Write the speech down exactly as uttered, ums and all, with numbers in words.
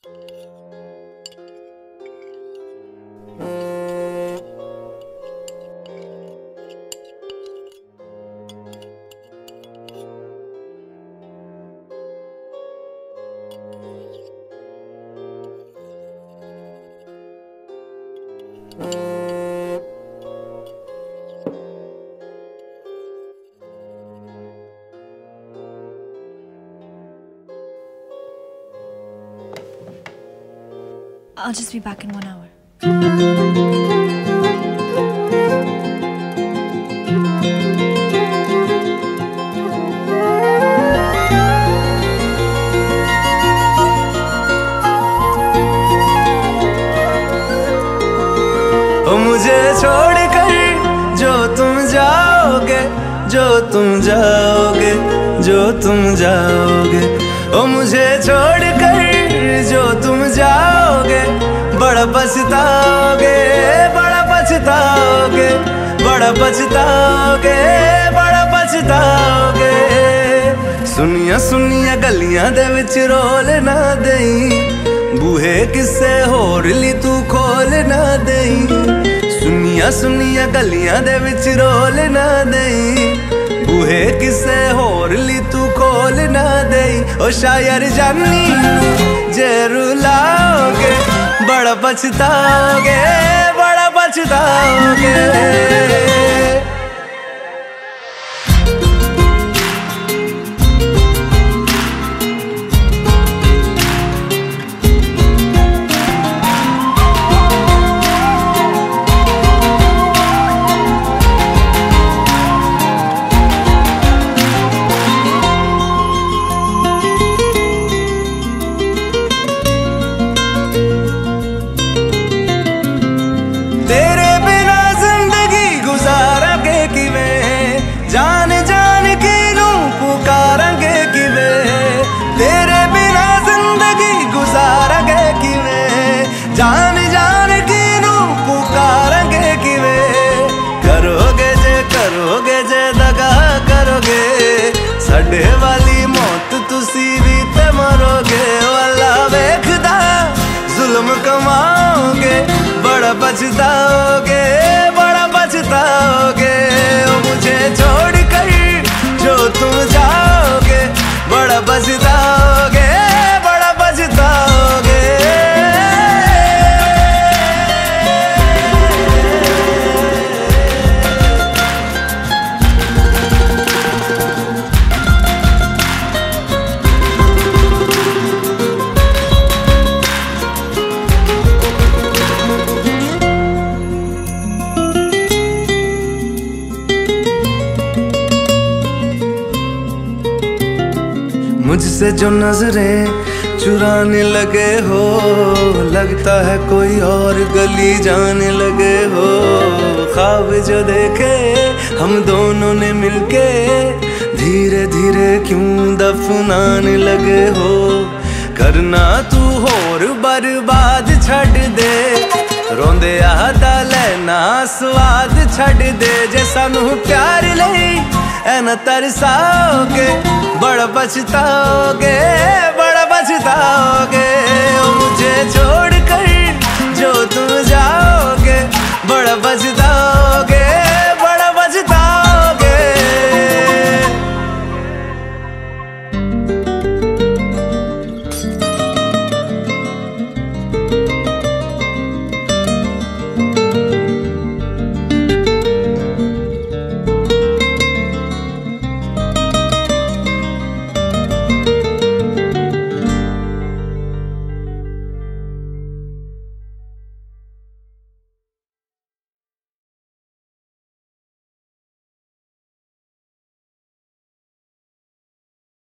I'll just be back in one hour. ओ मुझे छोड़कर जो तुम जाओगे, जो तुम जाओगे, जो तुम जाओगे, ओ मुझे छोड़कर जो तुम जाओगे, बड़ा पछताओगे, बड़ा पछताओगे, बड़ा पछताओगे, बड़ा पछताओगे। सुनिया सुनिया गलियां दे विच रोल ना देई, बूहे किसे होर ली तू खोल ना देई। सुनिया सुनिया गलियां दे विच रोल ना देई, बूहे किसे होर ली तू खोल ना देई। ओ शायर जानी जे रुलाओगे, बड़ा पछताओगे, बड़ा पछताओगे। तेरे बिना जिंदगी गुजारांगे किवें, जान जान के नू पुकारांगे किवें। तेरे बिना जिंदगी गुजारांगे किवें, जान जान के नू पुकारांगे किवें। करोगे जे करोगे जे दगा करोगे, साडे वाली मौत तुसी भी ते मरोगे। वाला वेखदा जुल्म कमाओगे, बड़ा पछताओगे, बड़ा पछताओगे। ओ मुझे छोड़ कर जो तुम जाओगे, बड़ा पछताओगे, बड़ा पछताओगे। मुझसे जो नजरें चुराने लगे हो, लगता है कोई और गली जाने लगे हो। ख्वाब जो देखे हम दोनों ने मिलके, धीरे धीरे क्यों दफनाने लगे हो। करना तू होर बर्बाद छड़ दे, रोंदे आदा लेना स्वाद छड़ दे। जे सानू प्यार लई ऐ ना तरसाओगे, बड़ा पछताओगे,